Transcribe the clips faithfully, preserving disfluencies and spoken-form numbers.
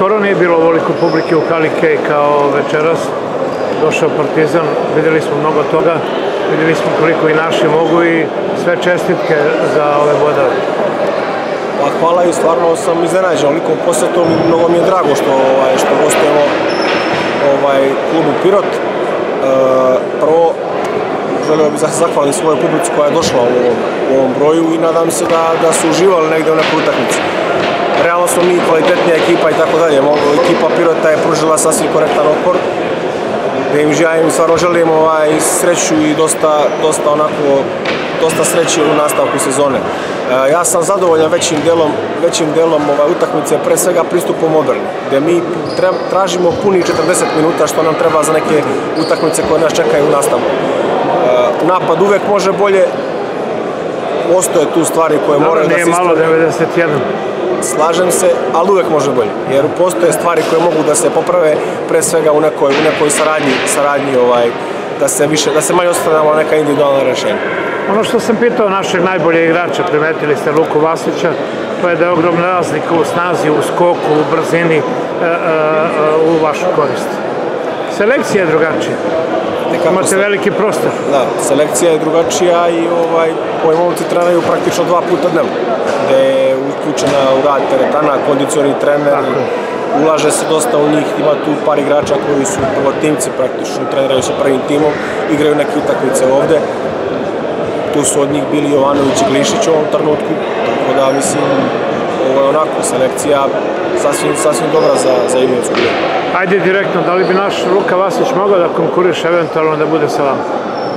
skoro nije bilo ovoliko publike u hali Kej kao večeras. Došao Partizan, vidjeli smo mnogo toga, vidjeli smo koliko i naši mogu i sve čestitke za ove bodove. Pa hvala i stvarno sam iznenađen ovolikom posjetom i mnogo mi je drago što, ovaj, što gostujemo ovaj, klubu Pirot. E, prvo, želeo bih da se zahvalim svojoj publici koja je došla u ovom, u ovom broju i nadam se da, da su uživali negdje u nekoj utakmici. Realno smo mi kvalitetnija ekipa i tako dalje. Ekipa Pirota je pružila sasvim korektan otpor. Da im želim, stvarno želim ovaj, sreću i dosta, dosta, onako, dosta sreće u nastavku sezone. E, ja sam zadovoljan većim delom, većim delom ovaj, utakmice, pre svega pristupom odbrane, gde mi treba, tražimo puni četrdeset minuta što nam treba za neke utakmice koje nas čekaju u nastavku. E, napad uvek može bolje, postoje tu stvari koje Dobre, moraju da se ispravljaju. Nije malo devedeset jedan. Slažem se, ali uvek može bolje, jer postoje stvari koje mogu da se poprave, pre svega u nekoj, u nekoj saradnji, saradnji ovaj, da se više, da se manje oslanjamo na neka individualna rešenja. Ono što sam pitao našeg najboljeg igrača, primetili ste Luku Vasića, to je da je ogromna razlika u snazi, u skoku, u brzini, e, e, u vašu korist. Selekcija je drugačija. Imate se... veliki prostor. Da, selekcija je drugačija i ovaj, ovi momci trenaju praktično dva puta dnevno, gde je uključena u rad teretana, kondicioni trener, ulaže se dosta u njih, ima tu par igrača koji su prvotimci praktično, treniraju sa prvim timom, igraju neke utakmice ovde. Tu su od njih bili Jovanović i Glišić u ovom trenutku, tako da mislim, ovo je onako selekcija sasvim, sasvim dobra za, za Ivijevsku ligu. Ajde direktno, da li bi naš Luka Vasić mogao da konkuriše eventualno da bude sa vama?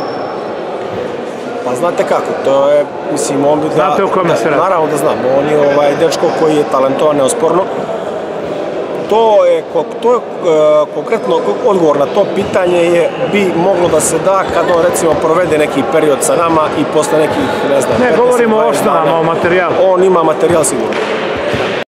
Pa znate kako, to je, mislim, on bi da... Znate o kome se radi? Naravno da znam, on je ovaj dečko koji je talentovan, neosporno. To je, to je uh, konkretno odgovor na to pitanje je bi moglo da se da kad on recimo provede neki period sa nama i posle nekih, ne znam... Ne, govorimo o osnovama, o materijalu. On ima materijal sigurno.